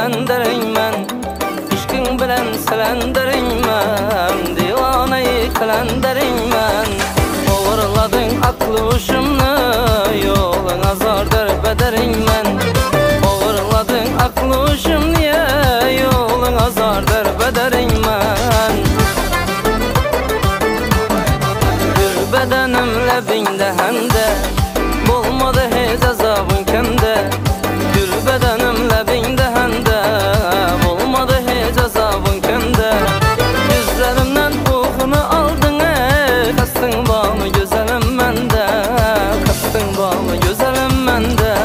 kalendereymen, işkin bilen silendereymen, divanayı kalendereymen. Oğurladın aklı uşumnu, yolun azardır bedereymen. Oğurladın aklı uşumnu, yolun azardır bedereymen. Gül bedenimle binde hende, bulmadı hiç azabın kende. Gül bedenimle binde hende, bulmadı hiç azabın kende. Gözlerimden kokunu aldın kastın bağımı güzelim mende, kastın bağımı güzelim mende.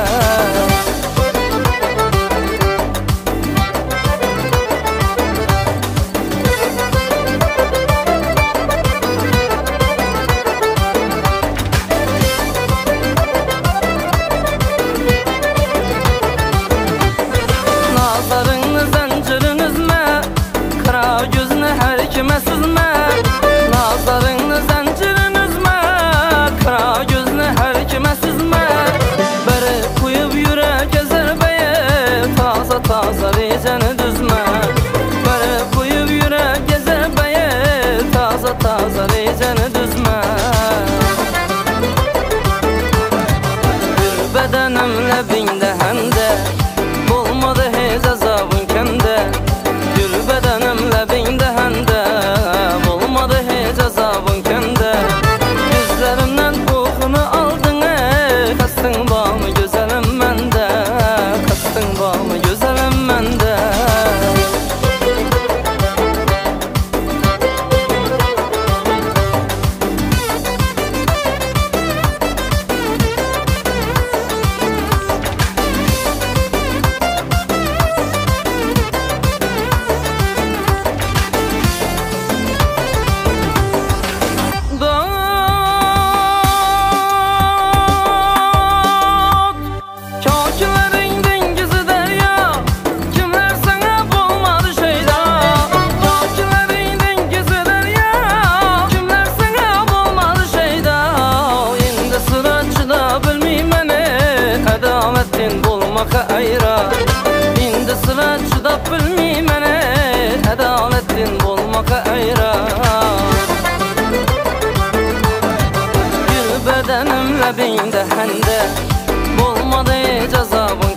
Nazarını zinciriniz mi? Kara gözünü her kime süzme. Nazarını zinciriniz mi? Kara gözünü her kime süzme. Beri koyup yürek ezer beye, taza taza riceni düzme. Beri koyup yürek ezer beye, taza taza riceni düzme. Bir bedenimle binde hende, bulmadı hiç azabın kende. Gül bedenimle binde hende, bulmadı hiç azabın kende. Gözlerimden kokunu aldın kastın bağımı güzelim mende, kastın bağımı güzelim mende. Ayra indi sıra çıdap bilmeymene, adaletin bulmaka ayra. Gül bedenimle binde hende, bulmadı hiç azabın